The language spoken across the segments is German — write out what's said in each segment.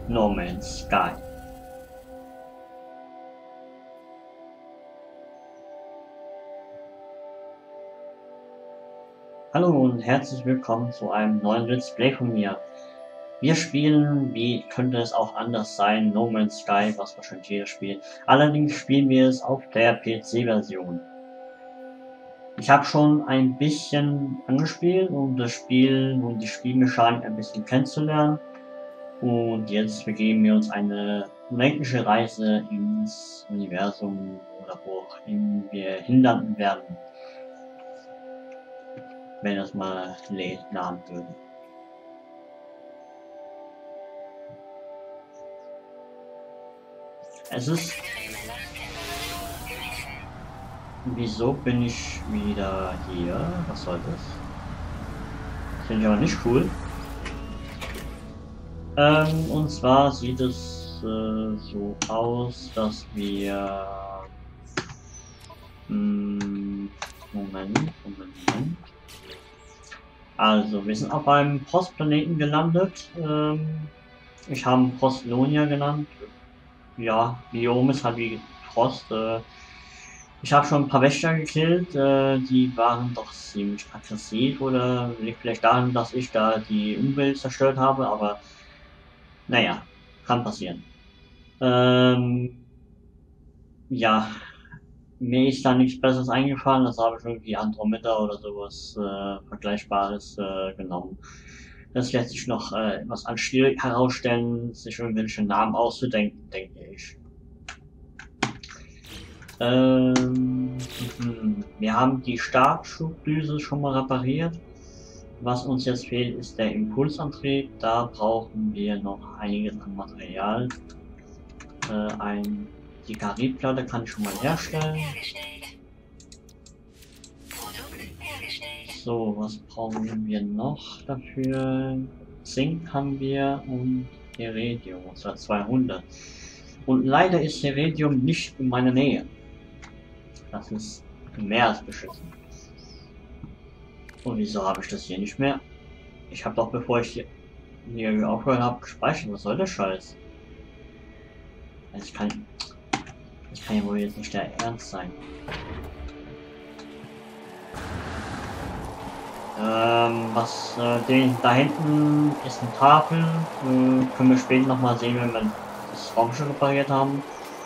No Man's Sky. Hallo und herzlich willkommen zu einem neuen Let's Play von mir. Wir spielen, wie könnte es auch anders sein, No Man's Sky, was wahrscheinlich jeder spielt. Allerdings spielen wir es auf der PC-Version. Ich habe schon ein bisschen angespielt, um das Spiel und die Spielmechanik ein bisschen kennenzulernen. Und jetzt begeben wir uns eine unendliche Reise ins Universum oder wo auch wir hinlanden werden, wenn das mal laden würde. Es ist... Wieso bin ich wieder hier? Was soll das? Das finde ich aber nicht cool. Und zwar sieht es so aus, dass wir... Moment. Also, wir sind auf einem Postplaneten gelandet. Ich habe Postlonia genannt. Ja, Biom ist halt wie Frost. Ich habe schon ein paar Wächter gekillt, die waren doch ziemlich aggressiv oder liegt vielleicht daran, dass ich da die Umwelt zerstört habe, aber naja, kann passieren. Ja, mir ist da nichts Besseres eingefallen, das habe ich irgendwie Andromeda oder sowas Vergleichbares genommen. Das lässt sich noch etwas als schwierig herausstellen, sich irgendwelche Namen auszudenken, denke ich. Wir haben die Startschubdüse schon mal repariert. Was uns jetzt fehlt, ist der Impulsantrieb. Da brauchen wir noch einiges an Material. Die Granitplatte kann ich schon mal herstellen. So, was brauchen wir noch dafür? Zink haben wir und Iridium, und zwar 200. Und leider ist Iridium nicht in meiner Nähe. Das ist mehr als beschissen. Und wieso habe ich das hier nicht mehr? Ich habe doch, bevor ich hier aufgehört habe, gespeichert. Was soll der Scheiß? Das kann ja wohl jetzt nicht der Ernst sein. Da hinten ist eine Tafel. Können wir später nochmal sehen, wenn wir das Raumschiff repariert haben.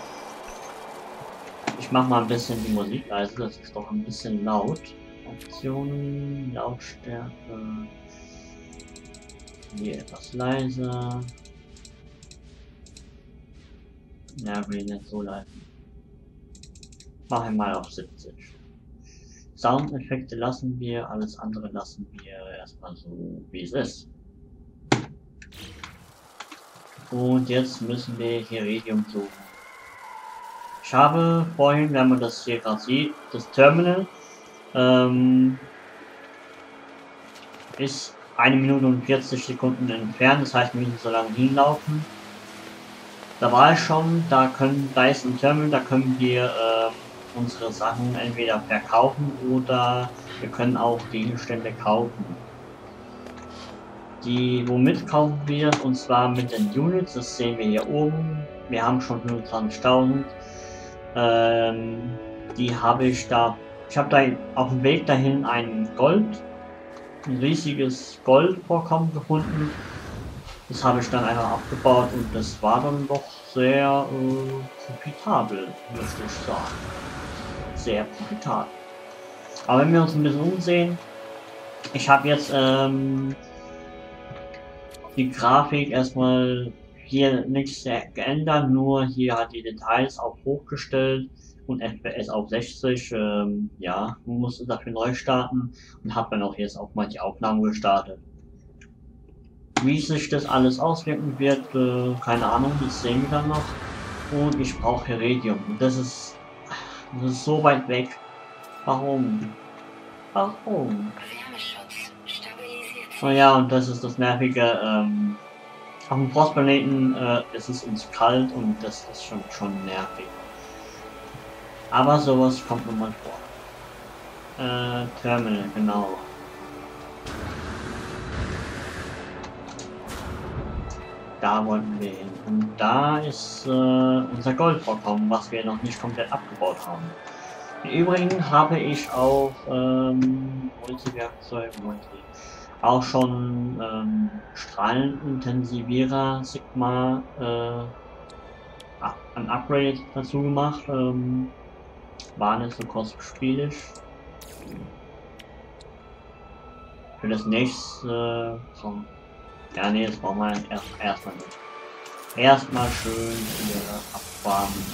Ich mache mal ein bisschen die Musik leise, das ist doch ein bisschen laut. Optionen, Lautstärke. Hier etwas leiser. Ja, will nicht so leise. Mache ich mal auf 70. Soundeffekte lassen wir, alles andere lassen wir erstmal so, wie es ist. Und jetzt müssen wir Iridium suchen. Ich habe vorhin, wenn man das hier gerade sieht, das Terminal ist 1 Minute und 40 Sekunden entfernt, das heißt, wir müssen so lange hinlaufen. Da war ich schon, da ist ein Terminal, da können wir unsere Sachen entweder verkaufen oder wir können auch Gegenstände kaufen. Womit kaufen wir? Und zwar mit den Units, das sehen wir hier oben. Wir haben schon 25.000. Die habe ich da. Ich habe da auf dem Weg dahin ein riesiges Goldvorkommen gefunden. Das habe ich dann einfach abgebaut und das war dann doch sehr profitabel, möchte ich sagen. Sehr profitabel. Aber wenn wir uns ein bisschen umsehen, ich habe jetzt die Grafik erstmal hier nichts geändert, nur hier hat die Details auf hochgestellt und FPS auf 60. Ja, man musste dafür neu starten und habe dann auch jetzt auch mal die Aufnahmen gestartet. Wie sich das alles auswirken wird, keine Ahnung, das sehen wir dann noch. Und ich brauche Iridium. Und das ist so weit weg. Warum? Warum? Oh ja, und das ist das Nervige. Auf dem Frostplaneten ist es uns kalt und das ist schon nervig. Aber sowas kommt nun mal vor. Terminal, genau. da wollten wir hin. Und da ist unser Goldvorkommen, was wir noch nicht komplett abgebaut haben. Im Übrigen habe ich auch Multiwerkzeug, auch schon Strahlenintensivierer Sigma ein Upgrade dazu gemacht. War nicht so kostspielig. Für das nächste ja, nee, das brauchen wir erstmal nicht. Erstmal schön hier abwarten.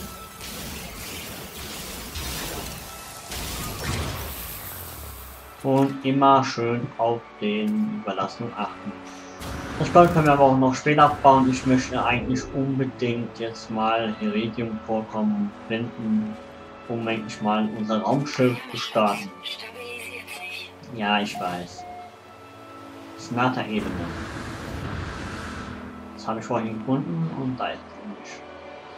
Und immer schön auf den Überlastung achten. Das Gold können wir aber auch noch später abbauen. Ich möchte eigentlich unbedingt jetzt mal Iridium-Vorkommen finden, um endlich mal unser Raumschiff zu starten. Ja, ich weiß. Snata-Ebene. Das habe ich vorhin gefunden und da ist es nicht.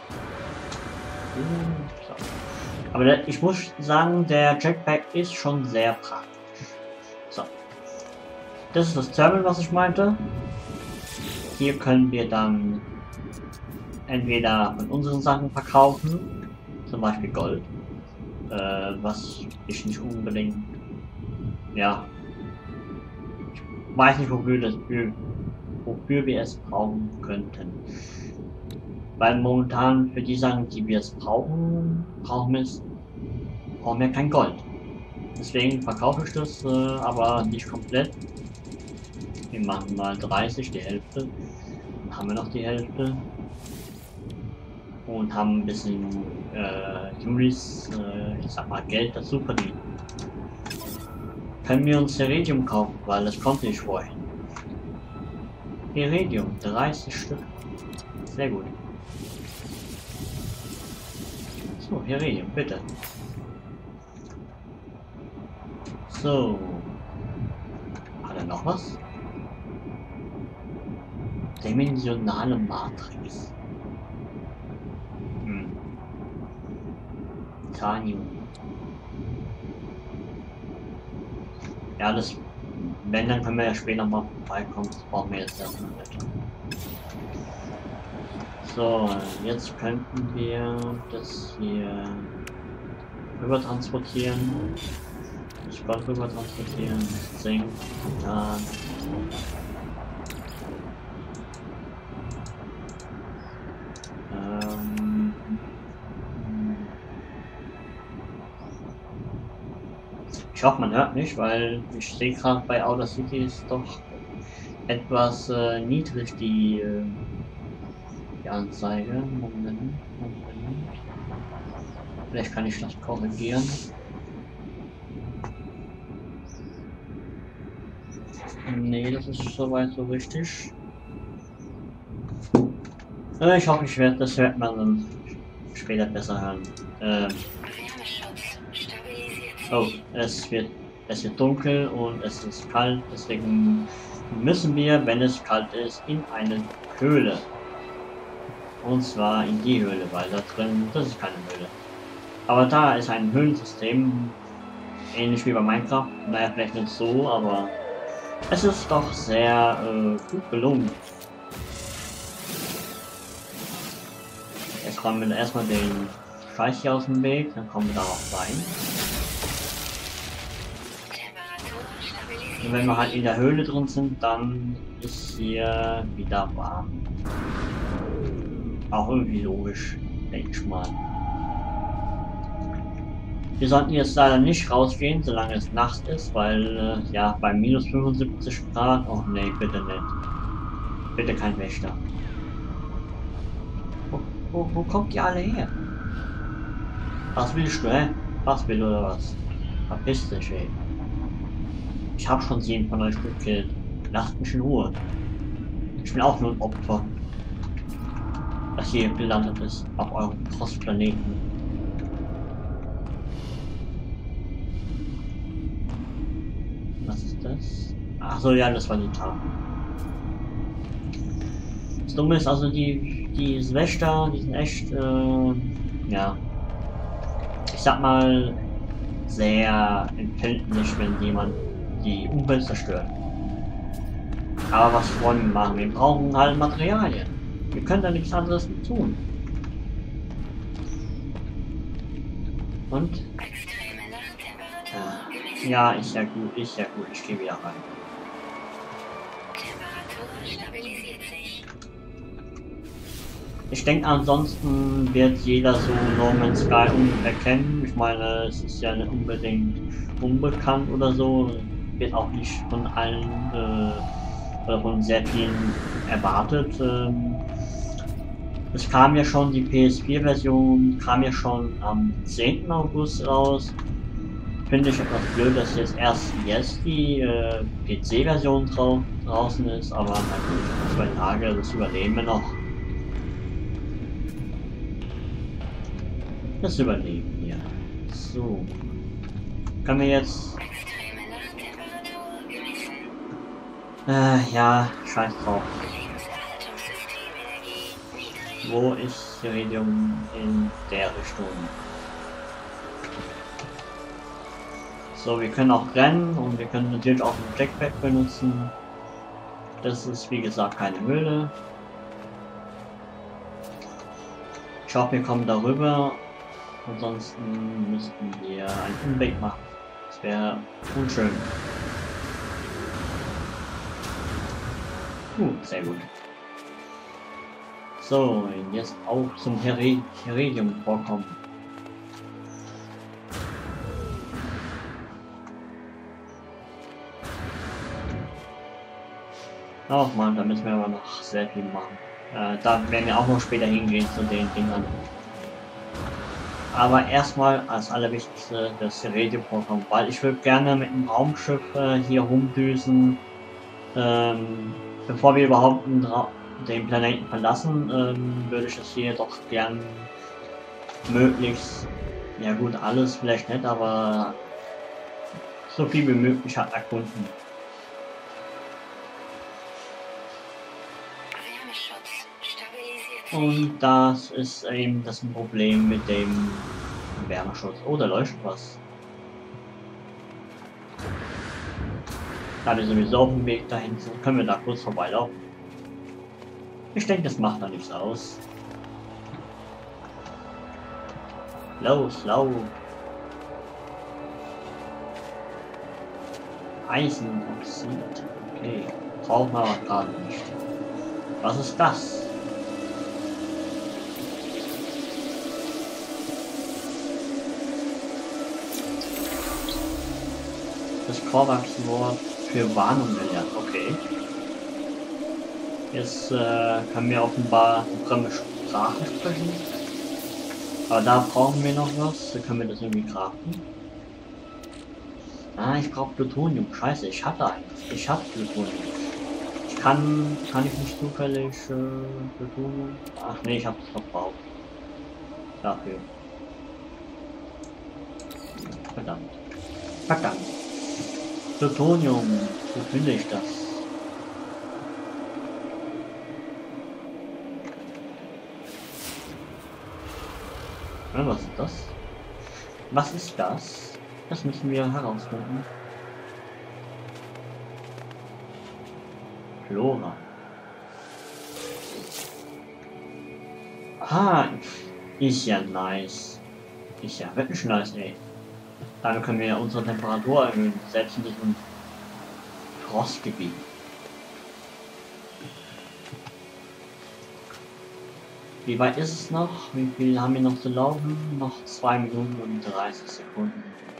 So. Aber ich muss sagen, der Jetpack ist schon sehr praktisch. So. Das ist das Terminal, was ich meinte. Hier können wir dann entweder von unseren Sachen verkaufen, zum Beispiel Gold, was ich nicht unbedingt, ja, ich weiß nicht, wofür wir es brauchen könnten. Weil momentan für die Sachen, die wir es brauchen, brauchen wir kein Gold. Deswegen verkaufe ich das aber nicht komplett. Wir machen mal 30, die Hälfte. Dann haben wir noch die Hälfte. Und haben ein bisschen Julis, ich sag mal, Geld dazu verdient. Können wir uns Iridium kaufen, weil das konnte ich vorhin. Iridium, 30 Stück. Sehr gut. So, Iridium, bitte. So. Hat er noch was? Dimensionale Matrix. Titanium. Ja, das, wenn, dann können wir ja später mal vorbeikommen. Das brauchen wir jetzt erstmal nicht. So, jetzt könnten wir das hier rüber transportieren. Das Gold rüber transportieren. Zink, Titan. Ich hoffe, man hört nicht, weil ich sehe gerade bei Outer City ist doch etwas niedrig die Anzeige. Moment. Vielleicht kann ich das korrigieren. Nee, das ist soweit so richtig. Ich hoffe, das hört man dann später besser hören. Oh, es wird dunkel und es ist kalt, deswegen müssen wir, wenn es kalt ist, in eine Höhle. Und zwar in die Höhle, weil da drin, das ist keine Höhle. Aber da ist ein Höhlensystem, ähnlich wie bei Minecraft. Naja, vielleicht nicht so, aber es ist doch sehr gut gelungen. Jetzt räumen wir erstmal den Scheiß hier aus dem Weg, dann kommen wir darauf rein. Und wenn wir halt in der Höhle drin sind, dann ist hier wieder warm. Auch irgendwie logisch, denke ich mal. Wir sollten jetzt leider nicht rausgehen, solange es nachts ist, weil ja, bei minus 75 Grad, oh nee, bitte nicht. Bitte kein Wächter. Wo kommt ihr alle her? Was willst du, hä? Was will oder was? Verpiss dich, ey. Ich hab schon 7 von euch gekillt. Lasst mich in Ruhe. Ich bin auch nur ein Opfer, das hier gelandet ist auf eurem Postplaneten. Was ist das? Ach so, ja, das war die Tafel. Das Dumme ist also, die Wächter, die sind echt, ja, ich sag mal, sehr empfindlich, wenn jemand die Umwelt zerstört. Aber was wollen wir machen? Wir brauchen halt Materialien. Wir können da nichts anderes tun. Und? Ja, ist ja gut, ist ja gut. Ich gehe wieder rein. Ich denke, ansonsten wird jeder so No Man's Sky erkennen. Ich meine, es ist ja nicht unbedingt unbekannt oder so. Wird auch nicht von allen oder von sehr vielen erwartet. Es kam ja schon, die PS4-Version kam ja schon am 10. August raus. Finde ich etwas blöd, dass jetzt die PC-Version draußen ist, aber na gut, 2 Tage, das überleben wir noch. Das überleben wir. So. Können wir jetzt... ja, scheiß drauf. Wo ist Iridium in der Richtung? So, wir können auch rennen und wir können natürlich auch ein Jetpack benutzen. Das ist wie gesagt keine Höhle. Ich hoffe, wir kommen darüber. Ansonsten müssten wir einen Umweg machen. Das wäre unschön. Sehr gut. So, jetzt auch zum Iridium vorkommen. Oh Mann, da müssen wir aber noch sehr viel machen. Da werden wir auch noch später hingehen zu den Dingern. Aber erstmal als allerwichtigste das Iridium-Vorkommen, weil ich würde gerne mit dem Raumschiff hier rumdüsen, bevor wir überhaupt den Planeten verlassen, würde ich es hier doch gern möglichst, ja gut, alles vielleicht nicht, aber so viel wie möglich halt erkunden. Und das ist eben das Problem mit dem Wärmeschutz. Oh, da leuchtet was. Da wir sowieso auf dem Weg dahin sind, können wir da kurz vorbeilaufen. Ich denke, das macht da nichts aus. Los, lauf! Eisenoxid. Okay. Brauchen wir aber gerade nicht. Was ist das? Das Korvax-Wort für Warnung gelernt. Okay. Jetzt können wir offenbar eine fremde Sprache sprechen. Aber da brauchen wir noch was. Da können wir das irgendwie craften. Ah, ich brauche Plutonium. Scheiße, ich hatte eins. Ich habe Plutonium. Kann ich nicht zufällig Plutonium? Ach nee, ich habe es verbraucht. Dafür. Verdammt. Verdammt. Plutonium. Wo finde ich das? Was ist das? Was ist das? Das müssen wir herausfinden. Flora. Ah, ist ja nice. Ist ja wirklich nice, ey. Damit können wir unsere Temperatur erhöhen, selbst in diesem Frostgebiet. Wie weit ist es noch? Wie viel haben wir noch zu laufen? Noch 2 Minuten und 30 Sekunden.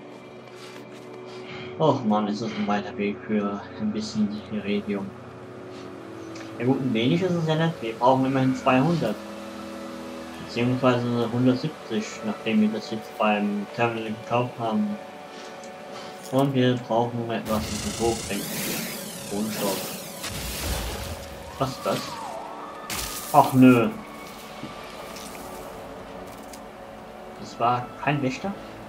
Och man, ist das ein weiter Weg für ein bisschen Iridium. Ja gut, ein wenig ist es ja nicht. Wir brauchen immerhin 200. Beziehungsweise 170, nachdem wir das jetzt beim Terminal gekauft haben. Und wir brauchen etwas, das hochbringt. Kohlenstoff. Was ist das? Ach nö. Das war kein Wächter?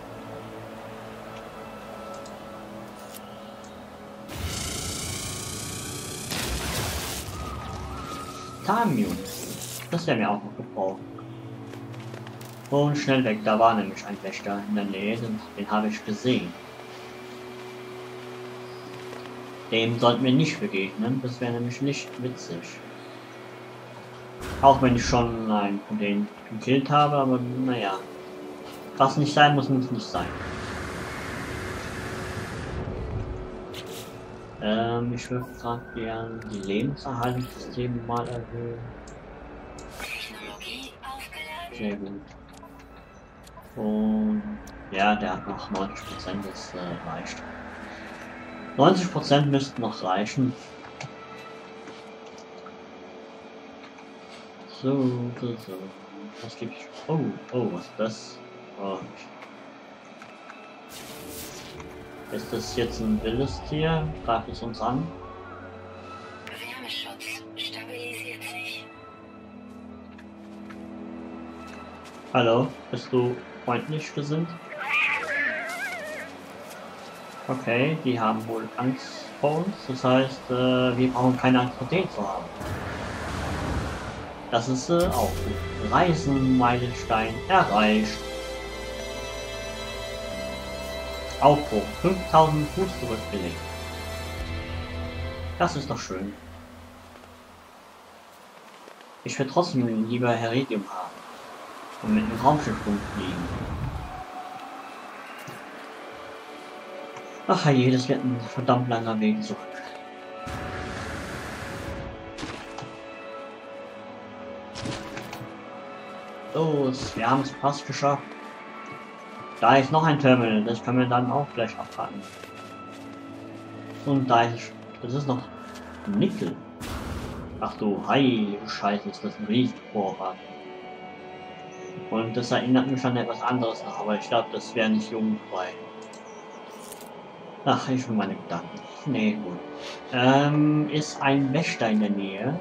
Tamium. Das wäre mir auch noch gebraucht. Und schnell weg, da war nämlich ein Wächter in der Nähe, den habe ich gesehen. Dem sollten wir nicht begegnen, das wäre nämlich nicht witzig. Auch wenn ich schon einen von denen gekillt habe, aber naja. Was nicht sein muss, muss nicht sein. Ich würde gerade gern die Lebenserhaltungssysteme mal erhöhen. Sehr gut. Und ja, der hat noch 90%, das reicht. 90% müssten noch reichen. So. Was gibt's? Oh, was ist das? Oh. Ist das jetzt ein wildes Tier? Greift es uns an? Wärmeschutz stabilisiert sich. Hallo, bist du freundlich gesinnt? Okay, die haben wohl Angst vor uns. Das heißt, wir brauchen keine Angst vor denen zu haben. Das ist auch gut. Reisenmeilenstein erreicht. Aufbruch 5000 Fuß zurückgelegt. Das ist doch schön. Ich will trotzdem lieber Heredium haben und mit einem Raumschiff rumfliegen. Ach je, das wird ein verdammt langer Weg zurück. Los, wir haben es fast geschafft. Da ist noch ein Terminal, das können wir dann auch gleich abhaken. Und da ist, das ist noch Nickel. Ach du heilige Scheiße, ist das ein Riesenvorrat. Und das erinnert mich an etwas anderes noch, aber ich glaube, das wäre nicht jugendfrei. Ach, ich will meine Gedanken. Nee, gut. Ist ein Wächter in der Nähe?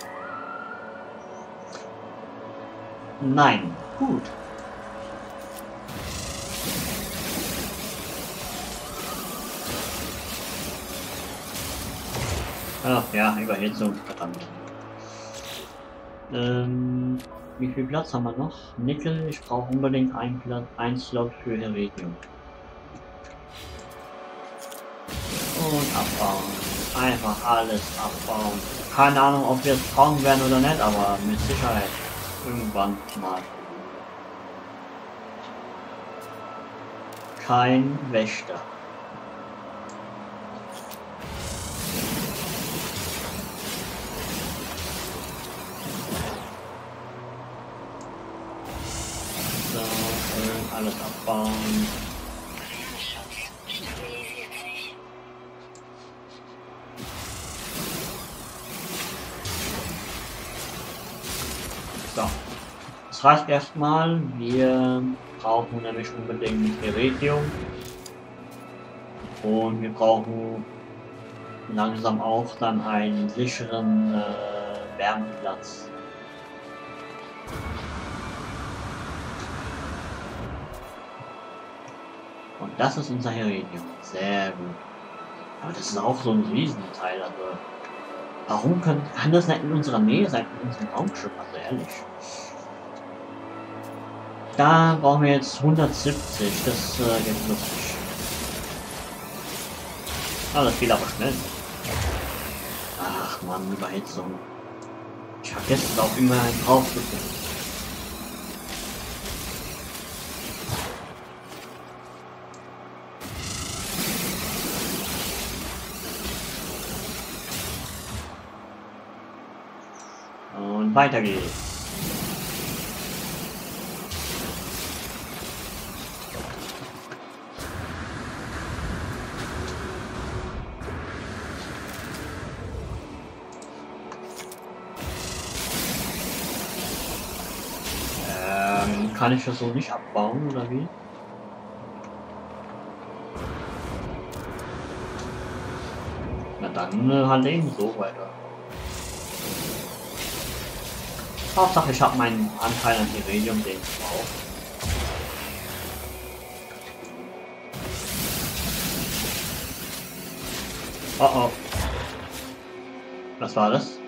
Nein. Gut. Ach ja, Überhitzung, verdammt. Wie viel Platz haben wir noch? Nickel, ich brauche unbedingt ein Slot für Heredium. Und abbauen. Einfach alles abbauen. Keine Ahnung, ob wir es brauchen werden oder nicht, aber mit Sicherheit irgendwann mal. Kein Wächter. So, alles abbauen. So, das reicht erstmal. Wir brauchen nämlich unbedingt Heredium. Und wir brauchen langsam auch dann einen sicheren Wärmeplatz. Und das ist unser Heredium. Sehr gut. Aber das ist auch so ein Riesenteil. Also, warum kann das nicht in unserer Nähe sein, in unserem Raumschiff? Also ehrlich. Da brauchen wir jetzt 170. Das geht lustig. Ah, das geht aber schnell. Ach man, Überhitzung. Ich vergesse es auch immer drauf zu gucken. Und weiter geht's. Kann ich das so nicht abbauen, oder wie? Na dann halt eben so weiter. Hauptsache ich habe meinen Anteil an Heredium, den ich brauche. Oh oh. Was war das?